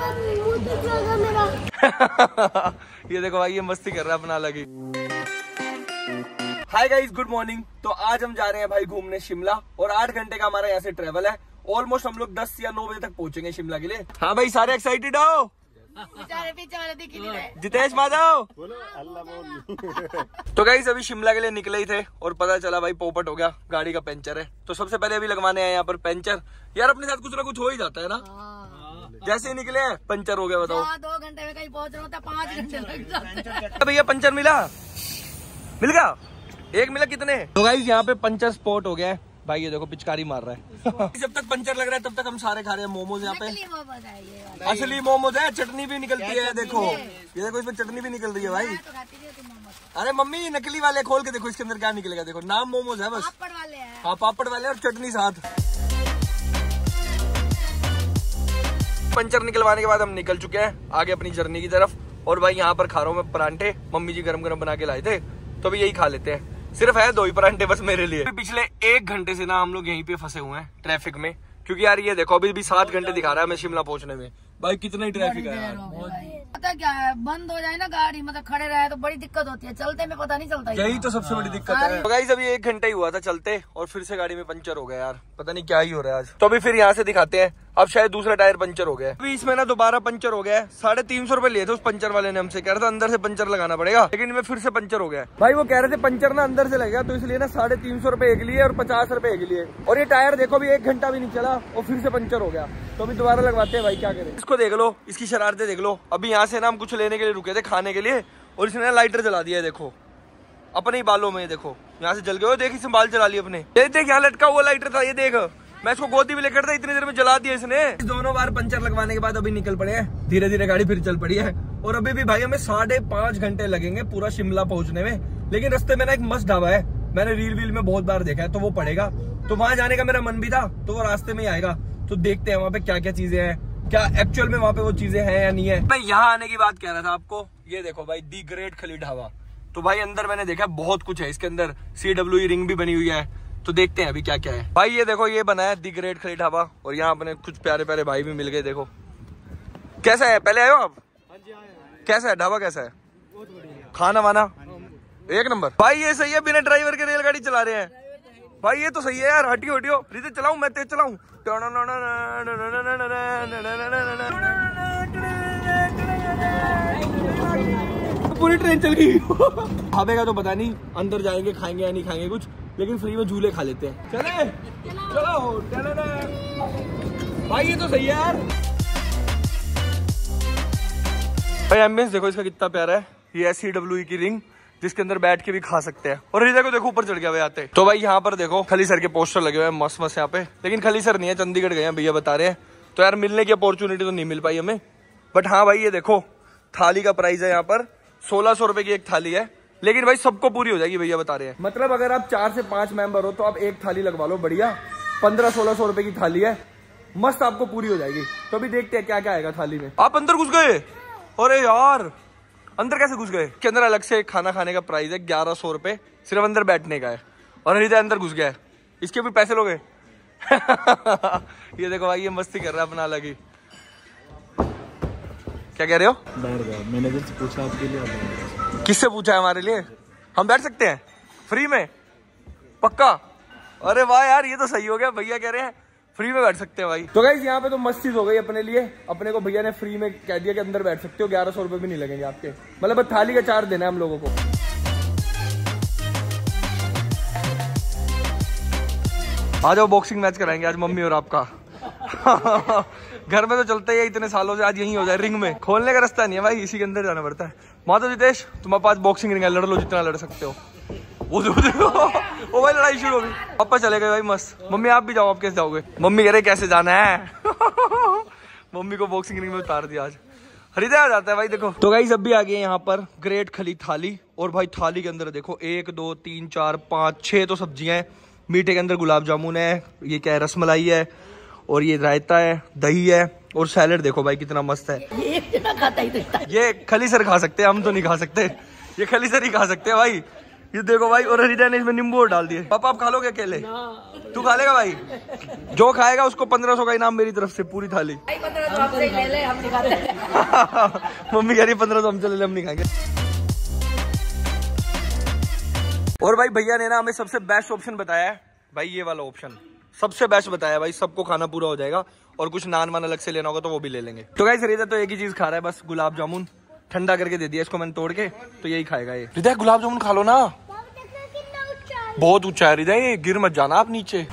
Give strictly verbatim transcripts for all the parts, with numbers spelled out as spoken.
ये देखो भाई, ये मस्ती कर रहा है अपना अलग ही। Hi guys, good morning. तो आज हम जा रहे हैं भाई घूमने शिमला, और आठ घंटे का हमारा यहाँ से ट्रेवल है। ऑलमोस्ट हम लोग दस या नौ बजे तक पहुंचेंगे शिमला के लिए। हाँ भाई, सारे एक्साइटेड हो? जितेश माधव तो गाइस अभी शिमला के लिए निकले ही थे और पता चला भाई पोपट हो गया, गाड़ी का पंचर है। तो सबसे पहले अभी लगवाने आए यहाँ पर पंचर। यार अपने साथ कुछ ना कुछ हो ही जाता है ना। जैसे ही निकले पंचर हो गया। बताओ, दो घंटे में कहीं पहुंच रहा था, पाँच घंटे लग जाते। भैया पंचर मिला मिल गया एक मिला कितने? तो गाइस यहाँ पे पंचर स्पॉट हो गया है भाई। ये देखो पिचकारी मार रहा है। जब तक पंचर लग रहा है तब तक हम सारे खा रहे हैं मोमोज यहाँ पे। असली मोमोज है, चटनी भी निकलती है। देखो ये देखो, इसमें चटनी भी निकल रही है भाई। अरे मम्मी, नकली वाले खोल के देखो इसके अंदर क्या निकलेगा। देखो नाम मोमोज है बस। पापड़ वाले हैं। हाँ पापड़ वाले और चटनी साथ। पंचर निकलवाने के बाद हम निकल चुके हैं आगे अपनी जर्नी की तरफ। और भाई यहाँ पर खा रहा हूँ मैं परांठे, मम्मी जी गरम गरम बना के लाए थे, तो अभी यही खा लेते हैं। सिर्फ है दो ही परांठे बस मेरे लिए। पिछले एक घंटे से ना हम लोग यहीं पे फंसे हुए हैं ट्रैफिक में, क्योंकि यार ये देखो अभी भी सात घंटे दिखा रहा है हमें शिमला पहुंचने में। भाई कितना ही ट्रैफिक है यार। पता क्या है, बंद हो जाए ना गाड़ी, मतलब खड़े रहे तो बड़ी दिक्कत होती है, चलते में पता नहीं चलता। यही तो सबसे बड़ी दिक्कत है। तो गाइस अभी एक घंटा ही हुआ था चलते, और फिर से गाड़ी में पंचर हो गया यार। पता नहीं क्या ही हो रहा है आज। तो अभी फिर यहाँ से दिखाते हैं। अब शायद दूसरा टायर पंचर हो गया है। अभी इसमें ना दोबारा पंचर हो गया है। साढ़े तीन सौ रुपए लिए थे उस पंचर वाले ने हमसे। कह रहा था अंदर से पंचर लगाना पड़ेगा, लेकिन इनमें फिर से पंचर हो गया है भाई। वो कह रहे थे पंचर ना अंदर से लगेगा, तो इसलिए ना साढ़े तीन सौ रुपए एक लिए और पचास रुपए एक लिए। और ये टायर देखो अभी एक घंटा भी नहीं चला और फिर से पंचर हो गया। तो अभी दोबारा लगवाते हैं भाई, क्या करें। इसको देख लो, इसकी शरारतें देख लो। अभी यहाँ से ना हम कुछ लेने के लिए रुके थे खाने के लिए, और इसने लाइटर जला दिया है। देखो अपने ही बालों में, देखो यहाँ से जल गए। देख इसने बाल जला लिए अपने। ये देख यहाँ लटका हुआ लाइटर था, ये देख। मैं इसको गोदी में लेकर था, इतनी देर में जला दिया इसने। दोनों बार पंचर लगवाने के बाद अभी निकल पड़े हैं। धीरे धीरे गाड़ी फिर चल पड़ी है, और अभी भी भाई हमें साढ़े पांच घंटे लगेंगे पूरा शिमला पहुंचने में। लेकिन रास्ते में ना एक मस्त ढाबा है, मैंने रील वील में बहुत बार देखा है, तो वो पड़ेगा। तो वहां जाने का मेरा मन भी था, तो वो रास्ते में ही आएगा। तो देखते हैं वहाँ पे क्या क्या चीजें हैं, क्या एक्चुअल में वहाँ पे वो चीजें हैं या नहीं है। मैं यहाँ आने की बात कह रहा था आपको। ये देखो भाई, दी ग्रेट खली ढाबा। तो भाई अंदर मैंने देखा बहुत कुछ है इसके अंदर। सी डब्ल्यू ई रिंग भी बनी हुई है। तो देखते हैं अभी क्या क्या है। भाई ये देखो, ये बना है दी ग्रेट खली ढाबा, और यहाँ अपने कुछ प्यारे प्यारे भाई भी मिल गए। देखो कैसा है, पहले आए हो आप? कैसा है ढाबा, कैसा है? खाना वाना एक नंबर। भाई ये सही है, बिना ड्राइवर के रेलगाड़ी चला रहे हैं भाई। ये तो सही है यार। हटियो हटियो, रिते चलाऊं मैं, तेज चलाऊं। पूरी ट्रेन चल गई। ढाबे का तो पता नहीं, अंदर जाएंगे खाएंगे या नहीं खाएंगे कुछ, लेकिन फ्री में झूले खा लेते हैं। चले चलो भाई, ये तो सही है यार। भाई एम्बियंस देखो इसका कितना प्यारा है। ये है सी डब्ल्यू ई की रिंग, जिसके अंदर बैठ के भी खा सकते हैं। और रिजा को देखो ऊपर चढ़ गया हुआ आते। तो भाई यहाँ पर देखो खली सर के पोस्टर लगे हुए हैं मस्त मस्त यहाँ पे, लेकिन खली सर नहीं है, चंडीगढ़ गए हैं भैया बता रहे हैं। तो यार मिलने की अपॉर्चुनिटी तो नहीं मिल पाई हमें। बट हाँ भाई ये देखो, थाली का प्राइस है यहाँ पर सोलह सौ रुपए की एक थाली है, लेकिन भाई सबको पूरी हो जाएगी भैया बता रहे हैं। मतलब अगर आप चार से पांच मेंबर हो तो आप एक थाली लगवा लो, बढ़िया। पंद्रह सोलह सौ रुपए की थाली है, मस्त आपको पूरी हो जाएगी। तो अभी देखते हैं क्या क्या आएगा थाली में। आप अंदर घुस गए? अरे यार अंदर कैसे घुस गए? के अंदर अलग से खाना खाने का प्राइस है ग्यारह सौ रुपए, सिर्फ अंदर बैठने का है। और हृदय अंदर घुस गया है, इसके भी पैसे लोगे? ये देखो भाई, ये मस्ती कर रहा है अपना अलग ही। क्या कह रहे हो? मैनेजर से पूछा आपके लिए। किससे पूछा है? हमारे लिए। हम बैठ सकते हैं फ्री में? पक्का? अरे वाह यार, ये तो सही हो गया। भैया कह रहे हैं फ्री में बैठ सकते हैं भाई। तो गाइस यहाँ पे तो मस्त चीज हो गई अपने लिए। अपने को भैया ने फ्री में कह दिया कि अंदर बैठ सकते हो, ग्यारह सौ रुपए भी नहीं लगेंगे आपके। मतलब थाली का चार्ज देना है हम लोगों को। आ जाओ, बॉक्सिंग मैच कराएंगे आज मम्मी और आपका। घर में तो चलते ही इतने सालों से, आज यही हो जाए। रिंग में खोलने का रास्ता नहीं है भाई, इसी के अंदर जाना पड़ता है। माधव जितेश, तुम्हारे पास बॉक्सिंग रिंग है, लड़ लो जितना लड़ सकते हो। वो देखो, ओ भाई लड़ाई शुरू हो गई। पापा चले गए भाई मस्त। मम्मी आप भी जाओ, आप कैसे जाओगे? मम्मी कह रहे कैसे जाना है। मम्मी को बॉक्सिंग रिंग में उतार दिया आज। हृदय आ जाता है भाई देखो। तो गाइस अब भी आ गए यहाँ पर ग्रेट खली थाली। और भाई थाली के अंदर देखो एक दो तीन चार पाँच छह तो सब्जियां हैं। मीठे के अंदर गुलाब जामुन है, ये क्या है रसमलाई है, और ये रायता है, दही है, और सैलेड देखो भाई कितना मस्त है। ये एक खाता ही तो। ये खली सर खा सकते हैं, हम तो नहीं खा सकते। ये खली सर ही खा सकते हैं भाई। ये देखो भाई, और हृदय ने इसमें नींबू डाल दिए। पापा आप खा लोगे अकेले? तू खा लेगा भाई? जो खाएगा उसको पंद्रह सौ का इनाम मेरी तरफ से, पूरी थाली। मम्मी कह रही पंद्रह सौ हमसे ले ले, हम नहीं खाएंगे। और भाई भैया ने ना हमें सबसे बेस्ट ऑप्शन बताया है भाई, ये वाला ऑप्शन सबसे बेस्ट बताया भाई। सबको खाना पूरा हो जाएगा और कुछ नान वान अलग से लेना होगा तो वो भी ले लेंगे। तो गाइस हृदय तो एक ही चीज खा रहा है बस, गुलाब जामुन। ठंडा करके दे दिया इसको मैंने तोड़ के, तो यही खाएगा ये। हृदय गुलाब जामुन खा लो ना, बहुत ऊंचा है हृदय, ये गिर मत जाना आप नीचे,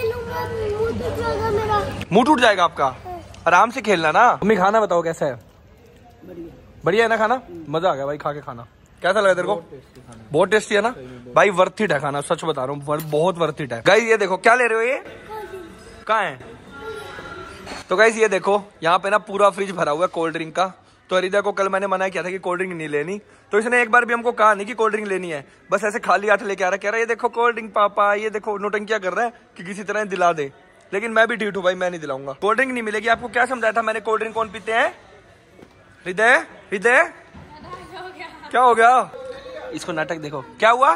मुंह टूट जाएगा आपका। आराम से खेलना ना। मम्मी खाना बताओ कैसा है? बढ़िया है ना खाना? मजा आ गया भाई खा के। खाना कैसा लगा तेरे को? बहुत टेस्टी है ना भाई, वर्थ इट है खाना, सच बता रहा हूँ, बहुत वर्थ इट है। गाइस ये देखो, क्या ले रहे हो ये? कहाँ है? तो गाइस ये देखो, यहाँ पे ना पूरा फ्रिज भरा हुआ है कोल्ड ड्रिंक का। तो हृदय को कल मैंने मना किया था कि कोल्ड ड्रिंक नहीं लेनी, तो इसने एक बार भी हमको कहा नहीं कि कोल्ड ड्रिंक लेनी है, बस ऐसे खाली हाथ लेके आ रहा है, कह रहा है ये देखो कोल्ड ड्रिंक पापा, ये देखो। नोटंकिया कर रहा है कि किसी तरह दिला दे, लेकिन मैं भी ढीठ हूँ भाई, मैं नहीं दिलाऊंगा। कोल्ड ड्रिंक नहीं मिलेगी। आपको क्या समझाया था मैंने, कोल्ड ड्रिंक कौन पीते हैं? हृदय हृदय क्या हो गया? इसको नाटक देखो, क्या हुआ?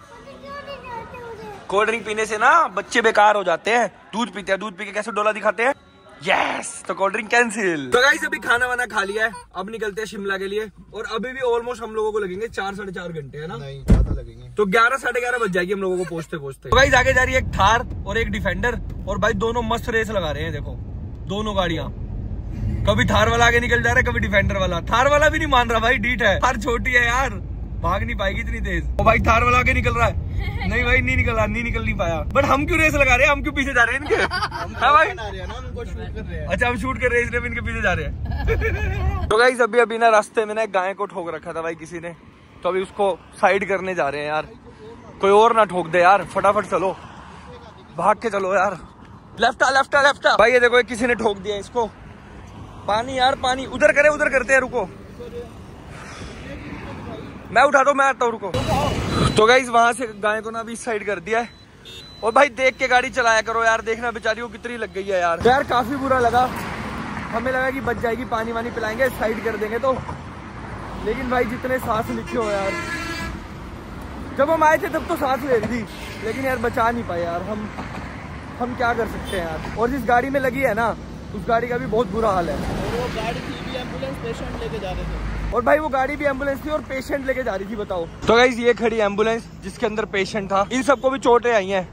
कोल्ड ड्रिंक पीने से ना बच्चे बेकार हो जाते हैं। दूध पीते हैं, दूध पी के कैसे डोला दिखाते हैं। यस, तो कोल्ड ड्रिंक कैंसिल। तो गाइस अभी खाना वाना खा लिया है, अब निकलते हैं शिमला के लिए। और अभी भी ऑलमोस्ट हम लोगों को लगेंगे चार साढ़े चार घंटे, है ना? नहीं ज्यादा लगेंगे। तो ग्यारह साढ़े ग्यारह बज जाएगी हम लोगों को पहुंचते पहुंचते। तो गाइस आगे जा रही है एक थार और एक डिफेंडर, और भाई दोनों मस्त रेस लगा रहे हैं। देखो दोनों गाड़ियां, कभी थार वाला आगे निकल जा रहा है, कभी डिफेंडर वाला। थार वाला भी नहीं मान रहा भाई, डीठ है, थार छोटी है यार, भाग नहीं पाएगी इतनी तेज। ओ भाई थार वाला आगे निकल रहा है। नहीं भाई नहीं निकल रहा, नहीं निकल नहीं पाया। बट हम क्यों रेस लगा रहे हैं? हम क्यों पीछे जा रहे हैं इनके? हाँ भाई, अच्छा हम शूट कर रहे हैं इसलिए इनके पीछे जा रहे हैं। तो गाइस अभी अभी ना रास्ते में ना गाय को ठोक रखा था भाई किसी ने, तो अभी उसको साइड करने जा रहे हैं यार। कोई और ना ठोक दे यार, फटाफट चलो, भाग के चलो यार। लेफ्ट आ लेफ्ट आ लेफ्ट आ। भाई ये देखो किसी ने ठोक दिया इसको। पानी यार पानी, उधर करे उधर करते हैं, रुको मैं उठा दो, मैं आता हूँ, रुको। तो गाइस वहां से गाय को ना अभी साइड कर दिया है। और भाई देख के गाड़ी चलाया करो यार, देखना बेचारी को कितनी लग गई है यार। तो यार काफी बुरा लगा, हमें लगा कि बच जाएगी, पानी वानी पिलाएंगे साइड कर देंगे तो, लेकिन भाई जितने सांस लिखे हो यार, जब हम आए थे तब तो सांस ले रही थी, लेकिन यार बचा नहीं पाए यार। हम हम क्या कर सकते हैं यार। और जिस गाड़ी में लगी है ना, उस गाड़ी का भी बहुत बुरा हाल है। और वो गाड़ी थी भी एम्बुलेंस, पेशेंट लेके जा रहे थे। और भाई वो गाड़ी भी एम्बुलेंस थी और पेशेंट लेके जा रही थी, बताओ। तो गाइस ये खड़ी एम्बुलेंस जिसके अंदर पेशेंट था, इन सबको भी चोटें आई हैं,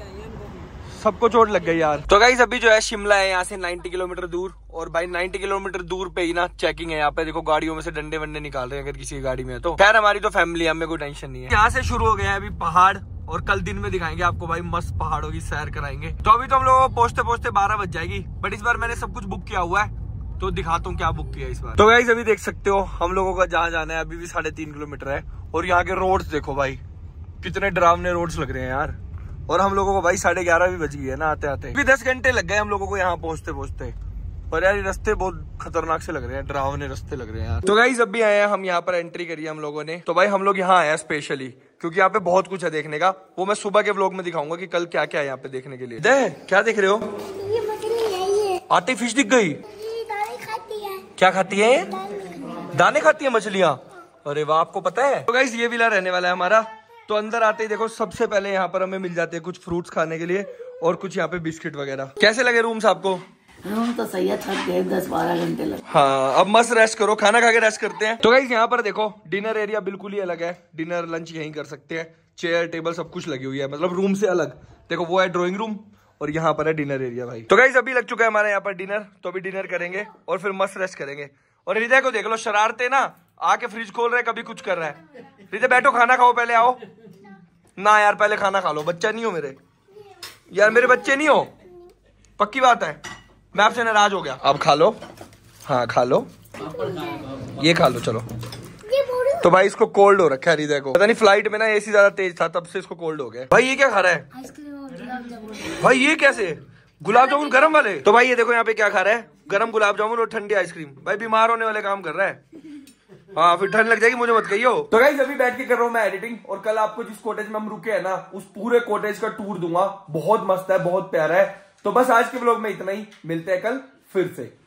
सबको चोट लग गई यार। तो गाइस अभी जो है शिमला है यहाँ से नब्बे किलोमीटर दूर, और भाई नब्बे किलोमीटर दूर पे ही ना चेकिंग है यहाँ पे। देखो गाड़ियों में से डंडे वंडे निकाल रहे हैं अगर किसी की गाड़ी में है तो। खैर हमारी तो फैमिली है, हमें कोई टेंशन नहीं है। यहाँ से शुरू हो गया है अभी पहाड़, और कल दिन में दिखाएंगे आपको भाई, मस्त पहाड़ों की सैर कराएंगे। तो अभी तो हम लोगों को पहुंचते पहुंचते बारह बज जाएगी, बट इस बार मैंने सब कुछ बुक किया हुआ है, तो दिखाता हूँ क्या बुक किया इस बार। तो गाइस अभी देख सकते हो हम लोगों का जहाँ जाना है अभी भी साढ़े तीन किलोमीटर है, और यहाँ के रोड्स देखो भाई कितने डरावने रोड्स लग रहे हैं यार। और हम लोगों को भाई साढ़े ग्यारह भी बज गई है ना आते आते, भी दस घंटे लग गए हम लोगों को यहाँ पहुंचते पहुंचते। पर यार ये रास्ते बहुत खतरनाक से लग रहे हैं, डरावने रास्ते लग रहे हैं यार। तो गाइस अभी आए हैं हम यहाँ पर, एंट्री करी हम लोगों ने। तो भाई हम लोग यहाँ आए हैं स्पेशली क्योंकि यहाँ पे बहुत कुछ है देखने का, वो मैं सुबह के व्लॉग में दिखाऊंगा कि कल क्या क्या है यहाँ पे देखने के लिए। दे क्या देख रहे हो? ये मछली है, ये आती फिश दिख गई। दाने खाती है। क्या खाती है? दाने खाती है मछलियाँ। अरे वाह, आपको पता है? तो गाइस ये विला रहने वाला है हमारा। तो अंदर आते ही देखो सबसे पहले यहाँ पर हमें मिल जाते हैं कुछ फ्रूट्स खाने के लिए, और कुछ यहाँ पे बिस्किट वगैरह। कैसे लगे रूम्स आपको? रूम तो सही है, थक गए, दस बारह घंटे लगे। हाँ अब मस्त रेस्ट करो, खाना खा के रेस्ट करते हैं। तो गाइस यहाँ पर देखो डिनर एरिया बिल्कुल ही अलग है, डिनर लंच यहीं कर सकते हैं, चेयर टेबल सब कुछ लगी हुई है, मतलब रूम से अलग। देखो वो है ड्राइंग रूम, और यहाँ पर है डिनर एरिया भाई। तो गाइस अभी लग चुका है हमारे यहाँ पर डिनर, तो अभी डिनर करेंगे और फिर मस्त रेस्ट करेंगे। और हृदय को देख लो, शरारते ना, आके फ्रिज खोल रहे, कभी कुछ कर रहा है। हृदय बैठो, खाना खाओ पहले, आओ ना यार, पहले खाना खा लो। बच्चा नहीं हो मेरे यार, मेरे बच्चे नहीं हो, पक्की बात है, मैं आपसे नाराज हो गया। अब खा लो, हाँ खा लो, ये खा लो चलो। तो भाई इसको कोल्ड हो रखा है हृदय को, पता नहीं फ्लाइट में ना एसी ज्यादा तेज था तब से इसको कोल्ड हो गया। भाई ये क्या खा रहा है? आइसक्रीम और गुलाब जामुन। भाई ये कैसे? गुलाब जामुन गरम वाले? तो भाई ये देखो यहाँ पे क्या खा रहा है, गरम गुलाब जामुन और ठंडी आइसक्रीम। भाई बीमार होने वाले काम कर रहा है। हाँ फिर ठंड लग जाएगी, मुझे मत कहियो। तो गाइस अभी बैठ के कर रहा हूँ मैं एडिटिंग, और कल आपको जिस कॉटेज में हम रुके हैं ना, उस पूरे कॉटेज का टूर दूंगा। बहुत मस्त है, बहुत प्यारा है। तो बस आज के व्लॉग में इतना ही, मिलते हैं कल फिर से।